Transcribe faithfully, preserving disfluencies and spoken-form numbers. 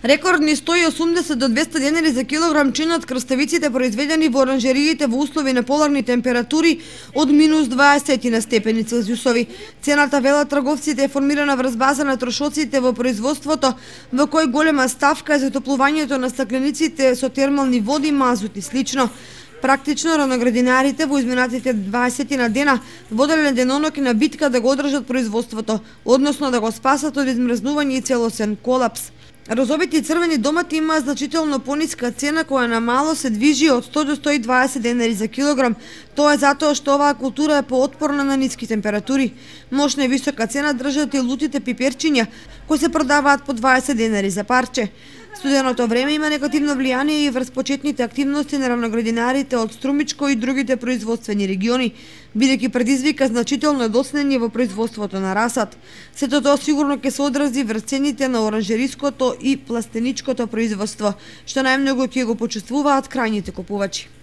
Рекордни сто и осумдесет до двеста денари за килограм чинат крставиците произведени во оранжериите во услови на поларни температури од минус дваесет на степени Целзиусови. Цената, велат трговците, е формирана врз база на трошоците во производството, во кој голема ставка е затоплувањето на стаклениците со термални води, мазут и слично. Практично, раноградинарите во изминатите дваесет на дена воделе деноноќна битка да го одржат производството, односно да го спасат од измрзнување и целосен колапс. Розовите и црвени домати имаат значително пониска цена, која на мало се движи од сто до сто и дваесет денари за килограм. Тоа е затоа што оваа култура е поотпорна на ниски температури. Мощна и висока цена држат и лутите пиперчиња, кои се продаваат по дваесет денари за парче. Студеното време има негативно влијание и врз почетните активности на равноградинарите од Струмичко и другите производствени региони, бидејќи предизвика значително доцнење во производството на расат. Сето тоа сигурно ќе се одрази врз цените на оранжериското и пластеничкото производство, што најмногу ќе го почувствуваат крајните купувачи.